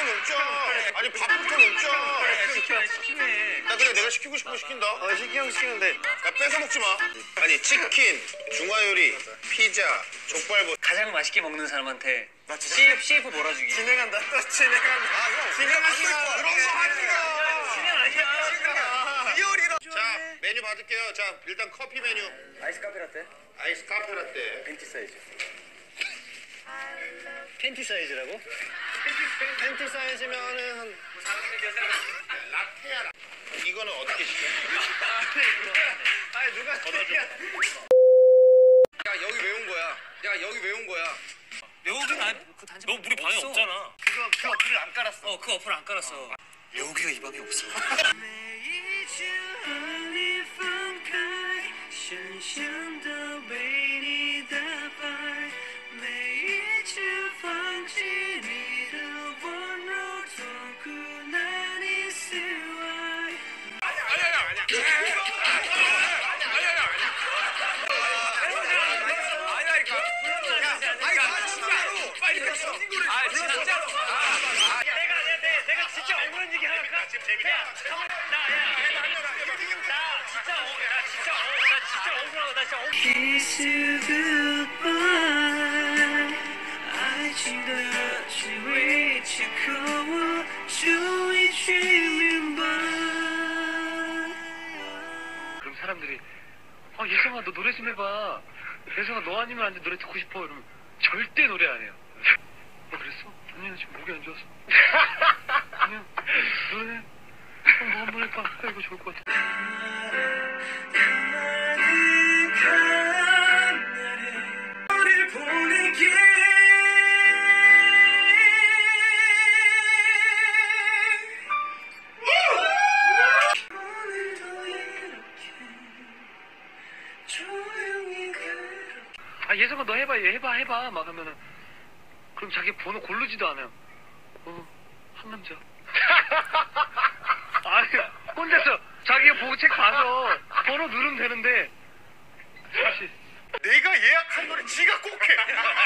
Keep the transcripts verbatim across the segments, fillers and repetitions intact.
먹자. 아니 밥부터 먹자. 시켜 시키네. 나 그냥 내가 시키고 싶으면 시킨다. 어 시키면 시키는데 나 뺏어 먹지 마. 아니 치킨, 중화요리, 피자, 족발보. 가장 맛있게 먹는 사람한테 씨에프 씨에프 몰아주기. 진행한다. 또 진행한다. 아, 형. 진행하기가 그런 거 하기가. 진행 아니야. 리얼이라. 자 메뉴 받을게요. 자 일단 커피 메뉴. 아이스 카페 라떼. 아이스 카페 라떼. 팬티 사이즈. 팬티 사이즈라고? 팬티 사이즈면은 한 라떼야. 라. 이거는 어떻게 시켜? 아니 누가 걷어줘. 야 여기 왜 온 거야? 야 여기 왜 온 거야? 여기는 아니 그 단체. 너 우리 방에 없잖아. 그거 그 어플을 안 깔았어. 어 그 어플 안 깔았어. 여기가 이 방에 없어. 아 진짜로. 아, 내가 내가 내가 진짜 억울한 얘기 하나 할까? 지금 재밌다. 야, 나야 나 진짜 어, 나 진짜 어, 나 진짜 억울하다. 나 진짜 억울. Kiss you goodbye. 아직도 지위 지켜워 조이 dreaming by. 그럼 사람들이 아 예성아 너 노래 좀 해봐. 예성아 너 아니면 안 돼. 노래 듣고 싶어. 이러면 절대 노래 안 해요. 어 그랬어? 아니 나 지금 목이 안 좋아서. 그냥 노래 어, 뭐 한번 해봐. 아, 이거 좋을 것 같아. 너를 보내게. 오늘도 이렇게 조용히 그렇게. 아 예성아 너 해봐 얘 해봐 해봐 막 하면은 그럼 자기 번호 고르지도 않아요. 어 한 남자. 아니 혼자서 자기가 보고 책 봐서 번호 누르면 되는데 사실 내가 예약한 노래 지가 꼭 해.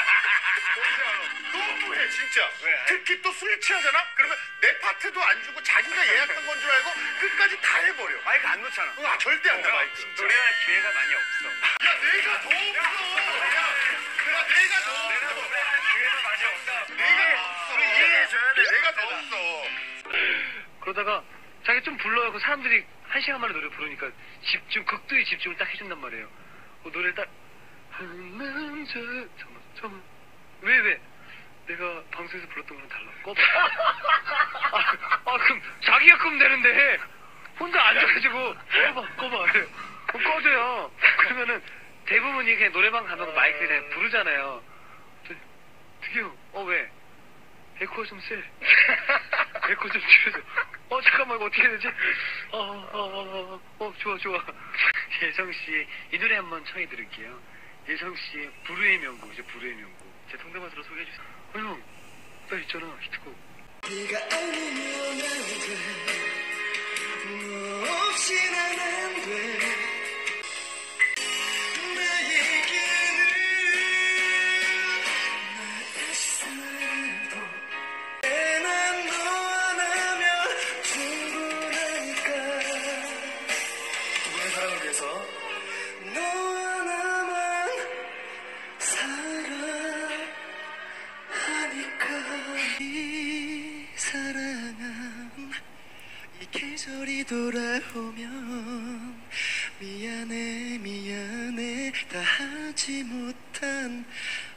너무해 진짜. 왜? 특히 또 술 취하잖아? 그러면 내 파트도 안 주고 자기가 예약한 건 줄 알고 끝까지 다 해버려. 마이크 안 놓잖아. 아 절대 안 나 마이크. 노래할 기회가 많이 없어. 야 내가 더 없어. 야 그래 내가 더 내가 없어. 노래할 기회가 많이 없어. 내가 없어. 우리 이해해줘야 돼. 내가 더 없어. 그러다가 자기 좀 불러요. 그 사람들이 한 시간 만에 노래 부르니까 집중 극도의 집중을 딱 해준단 말이에요. 그 노래를 딱 한 남자 잠깐만 잠깐만 왜 왜? 내가 방송에서 불렀던 거랑 달라. 꺼봐. 아, 아 그럼 자기가 끄면 되는데 혼자 앉아가지고 꺼봐 꺼봐. 그래. 그럼 꺼져요. 그러면은 대부분이 그냥 노래방 가면 마이크 그냥 부르잖아요. 드디어 어 왜? 에코 좀 세. 에코 좀 줄여줘. 어 잠깐만 이거 어떻게 해야 되지? 어어어어 어, 어, 어, 좋아 좋아. 예성 씨 이 노래 한번 청해 드릴게요. 예성 씨의 불후의 명곡이죠. 불후의 명곡. 제 통닭맛으로 소개해 주세요. 어 형, 나 있잖아 히트곡. 네가 아니면 안 돼. 너 없이 난 안 돼. 나에게는 나의 사랑도 난 너와 나면 충분하니까. 누구의 사랑을 위해서 너와 나만 사랑하니까. 이 사랑은 이 계절이 돌아오면 미안해 미안해 다 하지 못한